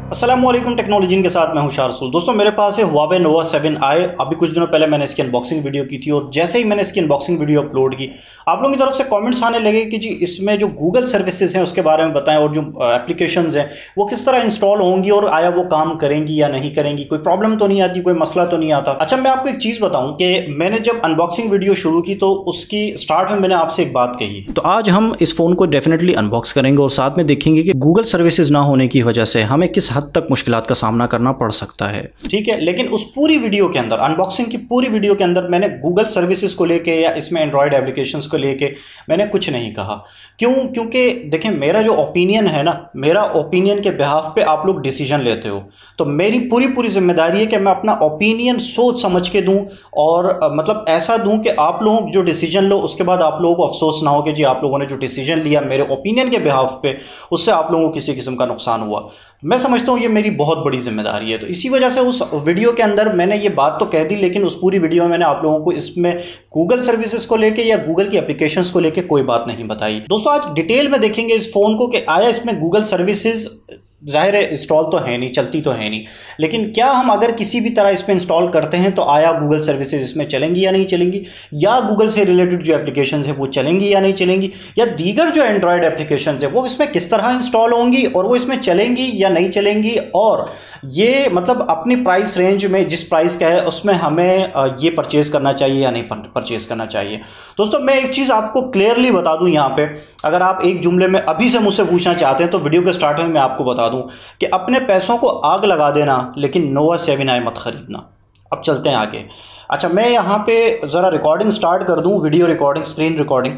अस्सलामुअलैकुम टेक्नोलॉजी के साथ मैं हूं शारसूल। दोस्तों मेरे पास है Huawei Nova 7i। अभी कुछ दिनों पहले मैंने इसकी अनबॉक्सिंग वीडियो की थी और जैसे ही मैंने इसकी अनबॉक्सिंग वीडियो अपलोड की, आप लोगों की तरफ से कमेंट्स आने लगे कि जी इसमें जो गूगल सर्विसेज हैं उसके बारे में बताएं और जो एप्लीकेशंस हैं वो किस तरह इंस्टॉल होंगी और आया वो काम करेंगी या नहीं करेंगी, कोई प्रॉब्लम तो नहीं आती, कोई मसला तो नहीं आता। अच्छा, मैं आपको एक चीज़ बताऊँ कि मैंने जब अनबॉक्सिंग वीडियो शुरू की तो उसकी स्टार्ट में मैंने आपसे एक बात कही। तो आज हम इस फ़ोन को डेफिनेटली अनबॉक्स करेंगे और साथ में देखेंगे कि गूगल सर्विसेज ना होने की वजह से हमें किस हद तक मुश्किलात का सामना करना पड़ सकता है। ठीक है, लेकिन उस पूरी वीडियो के अंदर, अनबॉक्सिंग की पूरी वीडियो के अंदर मैंने गूगल सर्विसेज को लेके या इसमें एंड्रॉयड एप्लीकेशंस को लेके मैंने कुछ नहीं कहा। क्यों? क्योंकि देखें, मेरा जो ओपिनियन है ना, मेरा ओपिनियन के बिहाफ पे आप लोग डिसीजन लेते हो, तो मेरी पूरी जिम्मेदारी है कि मैं अपना ओपिनियन सोच समझ के दूं और मतलब ऐसा दूं कि आप लोग जो डिसीजन लो उसके बाद आप लोगों को अफसोस ना हो कि जी आप लोगों ने जो डिसीजन लिया मेरे ओपिनियन के बिहाफ पे, उससे आप लोगों को किसी किस्म का नुकसान हुआ। मैं समझता हूँ ये मेरी बहुत बड़ी जिम्मेदारी है। तो इसी वजह से उस वीडियो के अंदर मैंने ये बात तो कह दी, लेकिन उस पूरी वीडियो में मैंने आप लोगों को इसमें गूगल सर्विसेज को लेके या गूगल की एप्लीकेशंस को लेके कोई बात नहीं बताई। दोस्तों आज डिटेल में देखेंगे इस फोन को कि आया इसमें गूगल सर्विसेज, जाहिर है इंस्टॉल तो है नहीं, चलती तो है नहीं, लेकिन क्या हम अगर किसी भी तरह इस पर इंस्टॉल करते हैं तो आया गूगल सर्विसेज इसमें चलेंगी या नहीं चलेंगी, या गूगल से रिलेटेड जो एप्लीकेशंस है वो चलेंगी या नहीं चलेंगी, या दीगर जो एंड्रॉयड एप्लीकेशंस है वो इसमें किस तरह इंस्टॉल होंगी और वो इसमें चलेंगी या नहीं चलेंगी, और ये मतलब अपनी प्राइस रेंज में जिस प्राइस का है उसमें हमें ये परचेज़ करना चाहिए या नहीं परचेज़ करना चाहिए। दोस्तों मैं एक चीज़ आपको क्लियरली बता दूँ यहाँ पर, अगर आप एक जुमले में अभी से मुझसे पूछना चाहते हैं तो वीडियो के स्टार्ट में मैं आपको बता दूं कि अपने पैसों को आग लगा देना, लेकिन Nova 7i मत खरीदना। अब चलते हैं आगे। अच्छा, मैं यहाँ पे ज़रा रिकॉर्डिंग स्टार्ट कर दूं, video recording, screen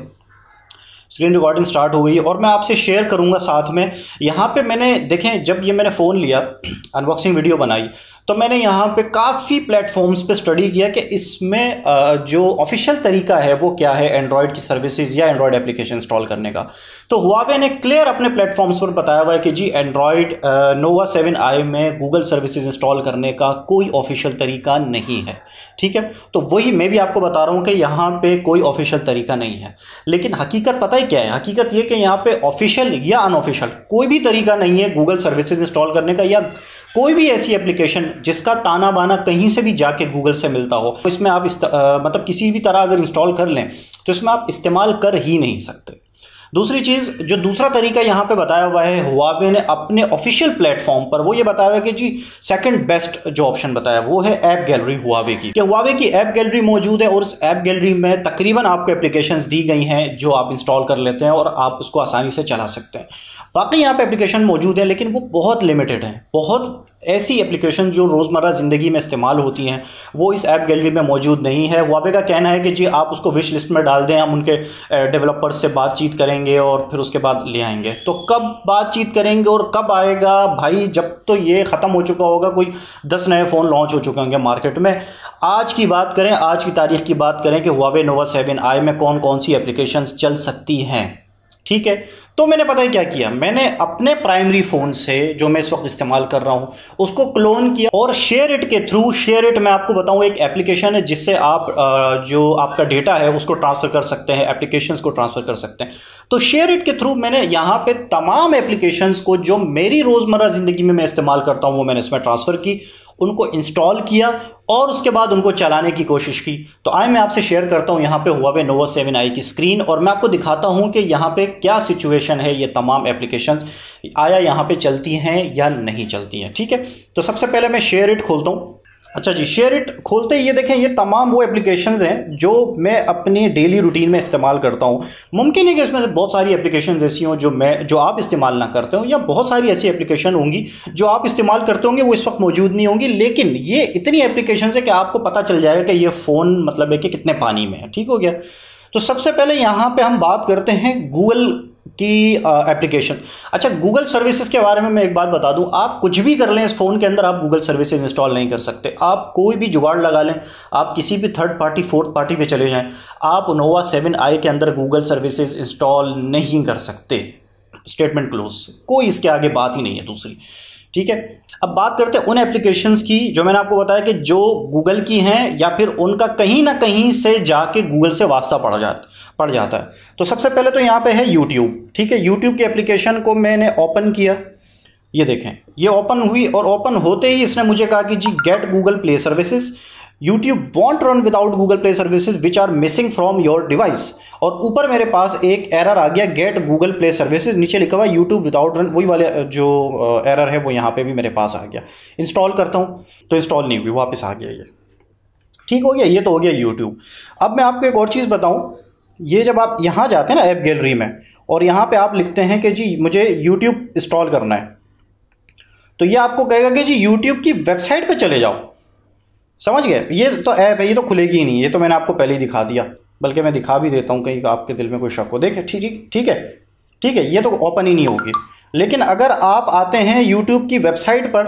recording start हो गई और मैं आपसे शेयर करूंगा साथ में। यहाँ पे मैंने देखें, जब ये मैंने फ़ोन लिया, अनबॉक्सिंग वीडियो बनाई, तो मैंने यहाँ पे काफ़ी प्लेटफॉर्म्स पे स्टडी किया कि इसमें जो ऑफिशियल तरीका है वो क्या है एंड्रॉयड की सर्विसेज या एंड्रॉयड एप्लीकेशन इंस्टॉल करने का। तो Huawei ने क्लियर अपने प्लेटफॉर्म्स पर बताया हुआ है कि जी एंड्रॉयड Nova 7i में गूगल सर्विसेज इंस्टॉल करने का कोई ऑफिशियल तरीका नहीं है। ठीक है, तो वही मैं भी आपको बता रहा हूँ कि यहाँ पे कोई ऑफिशियल तरीका नहीं है, लेकिन हकीकत पता है क्या है? हकीकत ये कि यहाँ पे ऑफिशियल या अनऑफिशियल कोई भी तरीका नहीं है गूगल सर्विसेज इंस्टॉल करने का, या कोई भी ऐसी एप्लीकेशन जिसका ताना बाना कहीं से भी जाके गूगल से मिलता हो, इसमें आप मतलब किसी भी तरह अगर इंस्टॉल कर लें तो इसमें आप इस्तेमाल कर ही नहीं सकते। दूसरी चीज़, जो दूसरा तरीका यहाँ पे बताया हुआ है Huawei ने अपने ऑफिशियल प्लेटफॉर्म पर, वो ये बताया हुआ है कि जी सेकंड बेस्ट जो ऑप्शन बताया वो है ऐप गैलरी Huawei की, कि Huawei की ऐप गैलरी मौजूद है और उस ऐप गैलरी में तकरीबन आपको एप्लीकेशंस दी गई हैं जो आप इंस्टॉल कर लेते हैं और आप उसको आसानी से चला सकते हैं। वाकई यहाँ पे एप्लीकेशन मौजूद है, लेकिन वो बहुत लिमिटेड है। बहुत ऐसी एप्लीकेशन जो रोज़मर्रा ज़िंदगी में इस्तेमाल होती हैं वो इस ऐप गैलरी में मौजूद नहीं है। Huawei का कहना है कि जी आप उसको विश लिस्ट में डाल दें, हम उनके डेवलपर्स से बातचीत करेंगे और फिर उसके बाद ले आएंगे। तो कब बातचीत करेंगे और कब आएगा भाई? जब तो ये ख़त्म हो चुका होगा, कोई 10 नए फ़ोन लॉन्च हो चुके होंगे मार्केट में। आज की बात करें, आज की तारीख की बात करें कि Huawei Nova 7i में कौन कौन सी एप्लीकेशंस चल सकती हैं। ठीक है, तो मैंने पता है क्या किया, मैंने अपने प्राइमरी फ़ोन से जो मैं इस वक्त इस्तेमाल कर रहा हूँ उसको क्लोन किया और शेयरिट के थ्रू, शेयरिट मैं आपको बताऊँ एक एप्लीकेशन है जिससे आप जो आपका डेटा है उसको ट्रांसफ़र कर सकते हैं, एप्लीकेशंस को ट्रांसफ़र कर सकते हैं। तो शेयरिट के थ्रू मैंने यहाँ पे तमाम एप्लीकेशंस को जो मेरी रोज़मर्रा ज़िंदगी में मैं इस्तेमाल करता हूँ वो मैंने इसमें ट्रांसफ़र की, उनको इंस्टॉल किया और उसके बाद उनको चलाने की कोशिश की। तो आए मैं आपसे शेयर करता हूँ यहाँ पे Huawei Nova 7i की स्क्रीन और मैं आपको दिखाता हूँ कि यहाँ पे क्या सिचुएशन है, ये तमाम एप्लीकेशंस आया यहाँ पे चलती हैं या नहीं चलती हैं। ठीक है, तो सबसे पहले मैं शेयरिट खोलता हूँ। अच्छा जी, शेयरिट खोलते ही ये देखें, ये तमाम वो एप्लीकेशंस हैं जो मैं अपनी डेली रूटीन में इस्तेमाल करता हूँ। मुमकिन है कि इसमें से बहुत सारी एप्लीकेशंस ऐसी हों जो आप इस्तेमाल ना करते हो, या बहुत सारी ऐसी एप्लीकेशन होंगी जो आप इस्तेमाल करते होंगे वो इस वक्त मौजूद नहीं होंगी, लेकिन ये इतनी एप्लीकेशंस है कि आपको पता चल जाएगा कि ये फ़ोन मतलब है कि कितने पानी में है। ठीक हो गया। तो सबसे पहले यहाँ पर हम बात करते हैं गूगल की एप्लीकेशन। अच्छा, गूगल सर्विसेज के बारे में मैं एक बात बता दूं, आप कुछ भी कर लें इस फ़ोन के अंदर, आप गूगल सर्विसेज इंस्टॉल नहीं कर सकते। आप कोई भी जुगाड़ लगा लें, आप किसी भी थर्ड पार्टी फोर्थ पार्टी पे चले जाएं, आप Nova 7i के अंदर गूगल सर्विसेज इंस्टॉल नहीं कर सकते। स्टेटमेंट क्लोज, कोई इसके आगे बात ही नहीं है दूसरी। ठीक है, अब बात करते हैं उन एप्लीकेशंस की जो मैंने आपको बताया कि जो गूगल की हैं या फिर उनका कहीं ना कहीं से जाके गूगल से वास्ता पड़ जाता है। तो सबसे पहले तो यहाँ पे है यूट्यूब। ठीक है, यूट्यूब की एप्लीकेशन को मैंने ओपन किया ये देखें, ये ओपन हुई और ओपन होते ही इसने मुझे कहा कि जी get Google play services, YouTube won't run without Google play services which are missing from your device. और ऊपर मेरे पास एक एरर आ गया गेट गूगल प्ले सर्विसेज, नीचे लिखा हुआ यूट्यूब विदाउट रन, वही वाले जो एरर है वो यहाँ पे भी मेरे पास आ गया। इंस्टॉल करता हूँ तो इंस्टॉल नहीं हुई, वापस आ गया ये। ठीक हो गया, ये तो हो गया यूट्यूब। अब मैं आपको एक और चीज़ बताऊँ, ये जब आप यहाँ जाते हैं ना ऐप गैलरी में और यहाँ पे आप लिखते हैं कि जी मुझे यूट्यूब इंस्टॉल करना है, तो ये आपको कहेगा कि जी यूट्यूब की वेबसाइट पे चले जाओ। समझ गए? ये तो ऐप है, ये तो खुलेगी ही नहीं, ये तो मैंने आपको पहले ही दिखा दिया, बल्कि मैं दिखा भी देता हूँ कहीं आपके दिल में कोई शक हो। देखें, ठीक है, ये तो ओपन ही नहीं होगी। लेकिन अगर आप आते हैं यूट्यूब की वेबसाइट पर,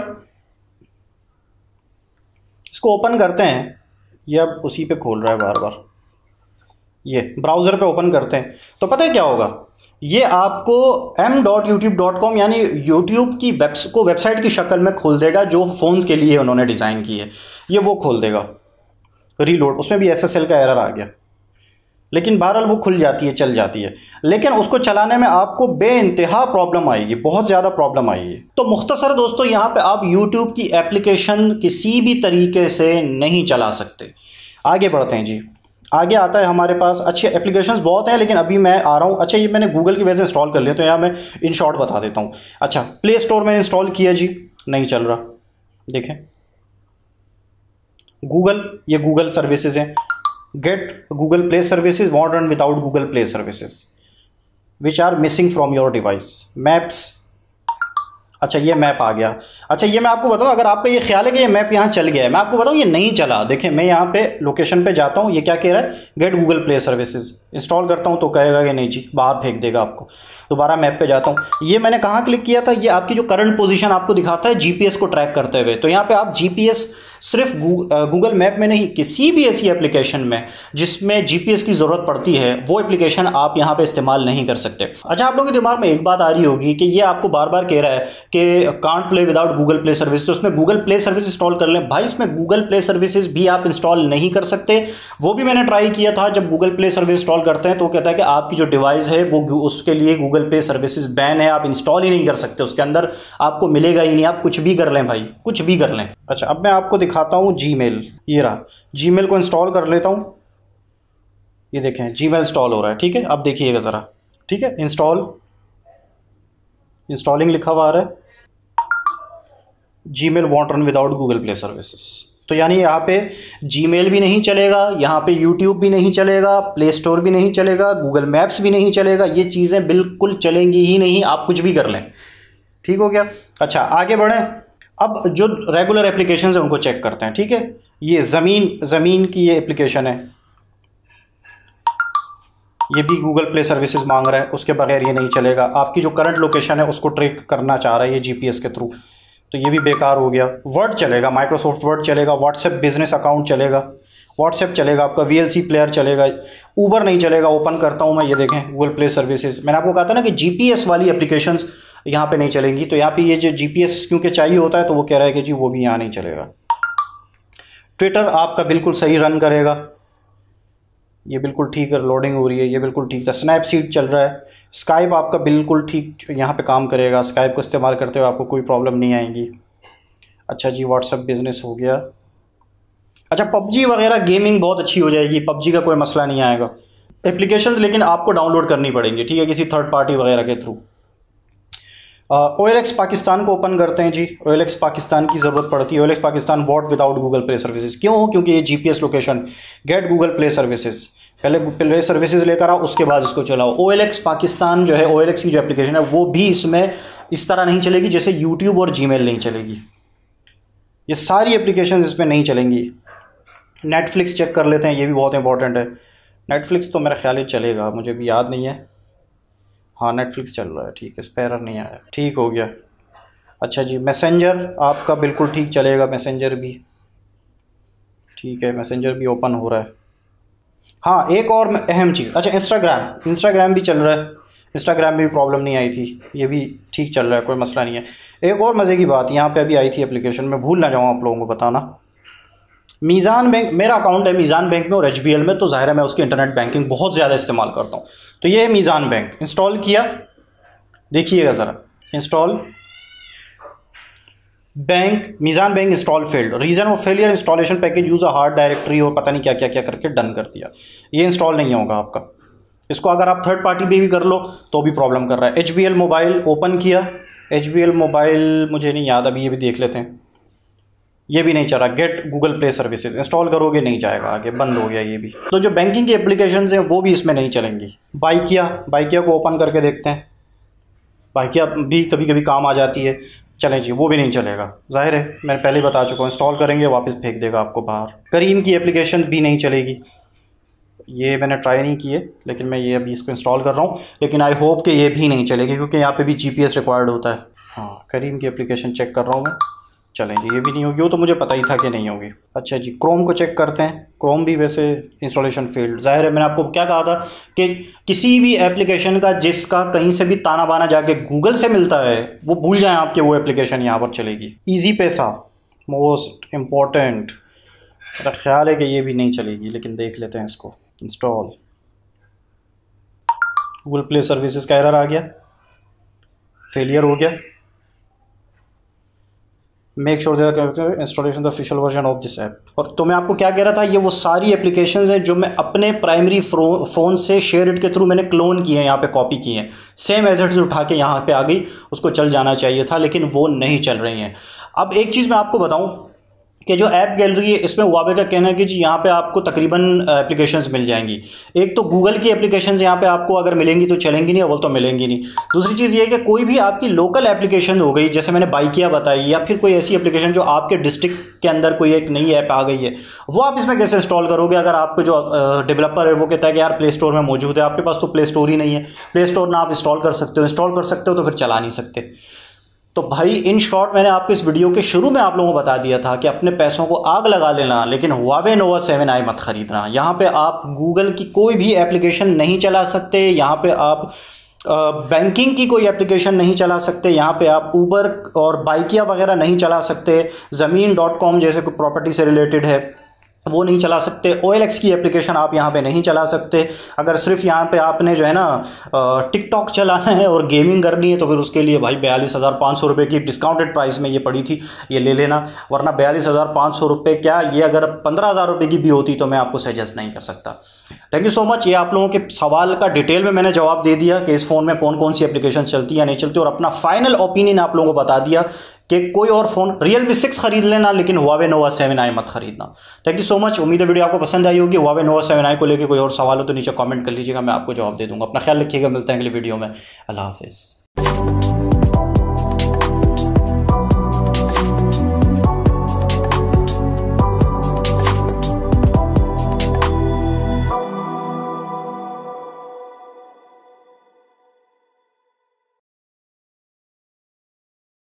इसको ओपन करते हैं, ये अब उसी पे खोल रहा है बार बार, ये ब्राउज़र पे ओपन करते हैं, तो पता है क्या होगा, ये आपको m.youtube.com यानी यूट्यूब की वेबसाइट की शक्ल में खोल देगा, जो फ़ोन्स के लिए उन्होंने डिज़ाइन की है, ये वो खोल देगा। रीलोड, उसमें भी SSL का एरर आ गया, लेकिन बहरहाल वो खुल जाती है, चल जाती है। लेकिन उसको चलाने में आपको बेइंतहा प्रॉब्लम आएगी, बहुत ज़्यादा प्रॉब्लम आएगी। तो मुख्तसर दोस्तों, यहाँ पे आप यूट्यूब की एप्लीकेशन किसी भी तरीके से नहीं चला सकते। आगे बढ़ते हैं जी, आगे आता है हमारे पास अच्छे एप्लीकेशंस बहुत हैं, लेकिन अभी मैं आ रहा हूँ। अच्छा, ये मैंने गूगल की वजह से इंस्टॉल कर लिया, तो यहाँ मैं इन शॉर्ट बता देता हूँ। अच्छा, प्ले स्टोर मैंने इंस्टॉल किया जी, नहीं चल रहा। देखें, गूगल, ये गूगल सर्विसेज हैं, get Google play services won't run without Google play services which are missing from your device. Maps, अच्छा ये मैप आ गया। अच्छा, ये मैं आपको बताऊँ, अगर आपका ये ख्याल है कि ये मैप यहाँ चल गया है, मैं आपको बताऊँ ये नहीं चला। देखें, मैं यहाँ पे लोकेशन पे जाता हूँ, ये क्या कह रहा है, get Google play services. Install करता हूँ तो कहेगा कि नहीं जी, बाहर फेंक देगा आपको। दोबारा मैप पे जाता हूँ, ये मैंने कहाँ क्लिक किया था, ये आपकी जो करंट पोजीशन आपको दिखाता है GPS को ट्रैक करते हुए। तो यहाँ पे आप GPS सिर्फ गूगल मैप में नहीं, किसी भी ऐसी एप्लीकेशन में जिसमें GPS की ज़रूरत पड़ती है, वो एप्लीकेशन आप यहाँ पे इस्तेमाल नहीं कर सकते। अच्छा, आप लोगों के दिमाग में एक बात आ रही होगी कि ये आपको बार बार कह रहा है कि can't play without Google play service, तो उसमें गूगल प्ले सर्विस इंस्टॉल कर लें। भाई, इसमें गूगल प्ले सर्विसेज भी आप इंस्टॉल नहीं कर सकते। वो भी मैंने ट्राई किया था, जब गूगल प्ले सर्विस इंस्टॉल करते हैं तो कहता है कि आपकी जो डिवाइस है वो उसके लिए गूगल प्ले सर्विसेज बैन है, आप इंस्टॉल ही नहीं कर सकते, उसके अंदर आपको मिलेगा ही नहीं, आप कुछ भी कर लें भाई, कुछ भी कर लें। अच्छा, अब मैं आपको दिखाता हूँ जीमेल, ये रहा, जीमेल को इंस्टॉल कर लेता हूँ। ये देखें, जीमेल इंस्टॉल हो रहा है। ठीक है, अब देखिएगा ज़रा। ठीक है, इंस्टॉलिंग लिखा हुआ आ रहा है, Gmail won't run without Google play services. तो यानी यहाँ पे जीमेल भी नहीं चलेगा, यहाँ पे यूट्यूब भी नहीं चलेगा, प्ले स्टोर भी नहीं चलेगा, गूगल मैप्स भी नहीं चलेगा, ये चीज़ें बिल्कुल चलेंगी ही नहीं, आप कुछ भी कर लें। ठीक हो गया। अच्छा, आगे बढ़ें। अब जो रेगुलर एप्लीकेशन है उनको चेक करते हैं। ठीक है, ये ज़मीन की ये एप्लीकेशन है, ये भी गूगल प्ले सर्विसेज मांग रहा है, उसके बगैर ये नहीं चलेगा। आपकी जो करंट लोकेशन है उसको ट्रैक करना चाह रहा है ये GPS के थ्रू, तो ये भी बेकार हो गया। वर्ड चलेगा, माइक्रोसॉफ्ट वर्ड चलेगा, व्हाट्सएप बिजनेस अकाउंट चलेगा, व्हाट्सएप चलेगा, आपका VLC प्लेयर चलेगा, ऊबर नहीं चलेगा। ओपन करता हूँ मैं, ये देखें गूगल प्ले सर्विसेज। मैंने आपको कहा था ना कि GPS वाली एप्लीकेशंस यहाँ पे नहीं चलेंगी, तो यहाँ पे ये जो GPS क्योंकि चाहिए होता है तो वो कह रहा है कि जी वो भी यहाँ नहीं चलेगा। ट्विटर आपका बिल्कुल सही रन करेगा, ये बिल्कुल ठीक है, लोडिंग हो रही है, ये बिल्कुल ठीक था। स्नैपसीड चल रहा है, स्काइप आपका बिल्कुल ठीक यहाँ पे काम करेगा, स्काइप को इस्तेमाल करते हुए आपको कोई प्रॉब्लम नहीं आएगी। अच्छा जी, व्हाट्सएप बिजनेस हो गया। अच्छा, PUBG वगैरह गेमिंग बहुत अच्छी हो जाएगी, PUBG का कोई मसला नहीं आएगा। एप्लीकेशंस लेकिन आपको डाउनलोड करनी पड़ेंगी, ठीक है, किसी थर्ड पार्टी वगैरह के थ्रू। OLX पाकिस्तान को ओपन करते हैं जी। OLX पाकिस्तान की ज़रूरत पड़ती है। OLX Pakistan what without Google play services, क्यों? क्योंकि ये GPS location, get Google play services, पहले प्ले सर्विसेज लेकर आओ, उसके बाद इसको चलाओ। OLX पाकिस्तान जो है, OLX की जो एप्लीकेशन है वो भी इसमें इस तरह नहीं चलेगी जैसे यूट्यूब और जीमेल नहीं चलेगी, ये सारी एप्लीकेशन इसमें नहीं चलेंगी। नेटफ्लिक्स चेक कर लेते हैं, ये भी बहुत इंपॉर्टेंट है। नेटफ्लिक्स तो मेरा ख्याल ही चलेगा, मुझे भी याद नहीं है। हाँ, नेटफ्लिक्स चल रहा है, ठीक है, स्पेरर नहीं आया, ठीक हो गया। अच्छा जी, मैसेंजर आपका बिल्कुल ठीक चलेगा, मैसेंजर भी ठीक है, मैसेंजर भी ओपन हो रहा है। हाँ, एक और अहम चीज़, अच्छा इंस्टाग्राम भी चल रहा है, इंस्टाग्राम में भी प्रॉब्लम नहीं आई थी, ये भी ठीक चल रहा है, कोई मसला नहीं है। एक और मज़े की बात यहाँ पे अभी आई थी एप्लीकेशन में, भूल ना जाऊँ आप लोगों को बताना। मीज़ान बैंक, मेरा अकाउंट है मीज़ान बैंक में और HBL में, तो ज़ाहिर है मैं उसकी इंटरनेट बैंकिंग बहुत ज़्यादा इस्तेमाल करता हूँ। तो ये है मीज़ान बैंक, इंस्टॉल किया, देखिएगा ज़रा, install Meezan bank install failed, reason of failure installation package use a hard directory और पता नहीं क्या क्या क्या करके डन कर दिया। ये इंस्टॉल नहीं होगा आपका। इसको अगर आप थर्ड पार्टी पे भी कर लो तो भी प्रॉब्लम कर रहा है। HBL मोबाइल ओपन किया, HBL मोबाइल मुझे नहीं याद, अभी ये भी देख लेते हैं। ये भी नहीं चल रहा। Get Google play services install करोगे नहीं जाएगा, आगे बंद हो गया ये भी। तो जो बैंकिंग की एप्लीकेशंस हैं वो भी इसमें नहीं चलेंगी। बाइकिया को ओपन करके देखते हैं। बाइकिया भी कभी कभी काम आ जाती है। चलें जी, वो भी नहीं चलेगा, जाहिर है, मैं पहले ही बता चुका हूँ। इंस्टॉल करेंगे वापस फेंक देगा आपको बाहर। करीम की एप्लीकेशन भी नहीं चलेगी। ये मैंने ट्राई नहीं की है, लेकिन मैं ये अभी इसको इंस्टॉल कर रहा हूँ, लेकिन आई होप कि ये भी नहीं चलेगी क्योंकि यहाँ पे भी GPS रिक्वायर्ड होता है। हाँ, करीम की एप्लीकेशन चेक कर रहा हूँ मैं। चलें जी, ये भी नहीं होगी, वो तो मुझे पता ही था कि नहीं होगी। अच्छा जी, क्रोम को चेक करते हैं। क्रोम भी वैसे इंस्टॉलेशन फेल्ड, जाहिर है। मैंने आपको क्या कहा था कि किसी भी एप्लीकेशन का जिसका कहीं से भी ताना बाना जाके गूगल से मिलता है वो भूल जाएं आपके, वो एप्लीकेशन यहाँ पर चलेगी। ईजी पैसा मोस्ट इम्पॉर्टेंट, मेरा ख्याल है कि ये भी नहीं चलेगी, लेकिन देख लेते हैं इसको। इंस्टॉल गूगल प्ले सर्विसेज का एरर आ गया, फेलियर हो गया। Make sure installation the official version of this app. और तो मैं आपको क्या कह रहा था, ये वो सारी एप्लीकेशंस हैं जो मैं अपने प्राइमरी फ़ोन से शेयर इट के थ्रू मैंने क्लोन किए हैं, यहाँ पे कॉपी किए हैं। सेम एज इट इज उठा के यहाँ पे आ गई, उसको चल जाना चाहिए था, लेकिन वो नहीं चल रही हैं। अब एक चीज़ मैं आपको बताऊँ कि जो ऐप गैलरी है इसमें हुआवे का कहना है कि जी यहाँ पे आपको तकरीबन एप्लीकेशंस मिल जाएंगी। एक तो गूगल की एप्लीकेशंस यहाँ पे आपको अगर मिलेंगी तो चलेंगी नहीं, वो तो मिलेंगी नहीं। दूसरी चीज़ ये है कि कोई भी आपकी लोकल एप्लीकेशन हो गई, जैसे मैंने बाइकिया बताई, या फिर कोई ऐसी एप्लीकेशन जो आपके डिस्ट्रिक्ट के अंदर कोई एक नई ऐप आ गई है, वो आप इसमें कैसे इंस्टॉल करोगे अगर आपको जो डेवलपर है वो कहता है कि यार प्ले स्टोर में मौजूद है, आपके पास तो प्ले स्टोर ही नहीं है। प्ले स्टोर ना आप इंस्टॉल कर सकते हो तो फिर चला नहीं सकते। तो भाई इन शॉर्ट मैंने आपको इस वीडियो के शुरू में आप लोगों को बता दिया था कि अपने पैसों को आग लगा लेना, लेकिन हुआवे नोवा 7i मत खरीदना। यहाँ पे आप गूगल की कोई भी एप्लीकेशन नहीं चला सकते, यहाँ पे आप बैंकिंग की कोई एप्लीकेशन नहीं चला सकते, यहाँ पे आप ऊबर और बाइकिया वगैरह नहीं चला सकते, ज़मीन.com जैसे कोई प्रॉपर्टी से रिलेटेड है वो नहीं चला सकते, OLX की एप्लीकेशन आप यहाँ पे नहीं चला सकते। अगर सिर्फ यहाँ पे आपने जो है ना टिकटॉक चलाना है और गेमिंग करनी है तो फिर उसके लिए भाई 42,500 रुपये की डिस्काउंटेड प्राइस में ये पड़ी थी, ये ले लेना। वरना 42,500 रुपये क्या, ये अगर 15,000 रुपये की भी होती तो मैं आपको सजेस्ट नहीं कर सकता। Thank you so much. ये आप लोगों के सवाल का डिटेल में मैंने जवाब दे दिया कि इस फ़ोन में कौन कौन सी एप्लीकेशन चलती है या नहीं चलती, और अपना फाइनल ओपिनियन आप लोगों को बता दिया कि कोई और फ़ोन Realme 6 खरीद लेना, लेकिन हुआवे नोवा 7i मत खरीदना। Thank you so much. उम्मीद है वीडियो आपको पसंद आई होगी। हुआवे नोवा 7i को लेकर कोई और सवाल हो तो नीचे कमेंट कर लीजिएगा, मैं आपको जवाब दे दूंगा। अपना ख्याल रखिएगा, मिलते हैं अगली वीडियो में। अल्लाह हाफिज़।